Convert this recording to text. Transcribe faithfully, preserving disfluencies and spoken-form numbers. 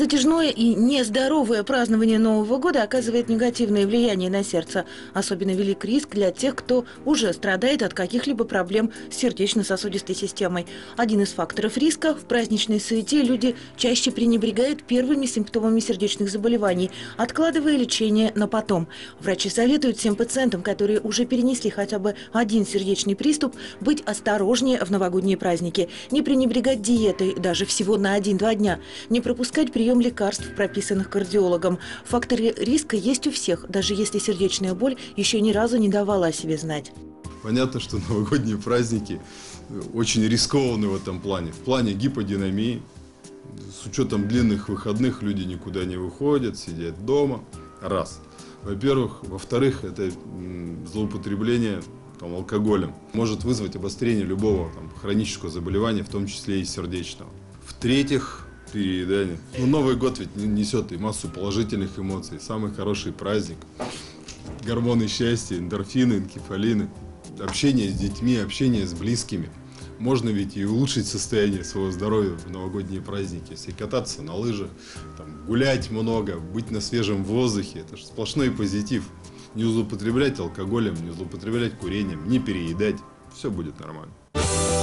Затяжное и нездоровое празднование Нового года оказывает негативное влияние на сердце. Особенно велик риск для тех, кто уже страдает от каких-либо проблем с сердечно-сосудистой системой. Один из факторов риска – в праздничной суете люди чаще пренебрегают первыми симптомами сердечных заболеваний, откладывая лечение на потом. Врачи советуют всем пациентам, которые уже перенесли хотя бы один сердечный приступ, быть осторожнее в новогодние праздники, не пренебрегать диетой даже всего на один-два дня, не пропускать прием лекарств, прописанных кардиологом. Факторы риска есть у всех, даже если сердечная боль еще ни разу не давала о себе знать. Понятно, что новогодние праздники очень рискованы в этом плане. В плане гиподинамии, с учетом длинных выходных люди никуда не выходят, сидят дома. Раз. Во-первых. Во-вторых, это злоупотребление там, алкоголем может вызвать обострение любого там, хронического заболевания, в том числе и сердечного. В-третьих, переедание. Ну, Новый год ведь несет и массу положительных эмоций. Самый хороший праздник. Гормоны счастья, эндорфины, энкефалины. Общение с детьми, общение с близкими. Можно ведь и улучшить состояние своего здоровья в новогодние праздники. Если кататься на лыжах, там, гулять много, быть на свежем воздухе. Это же сплошной позитив. Не злоупотреблять алкоголем, не злоупотреблять курением, не переедать. Все будет нормально.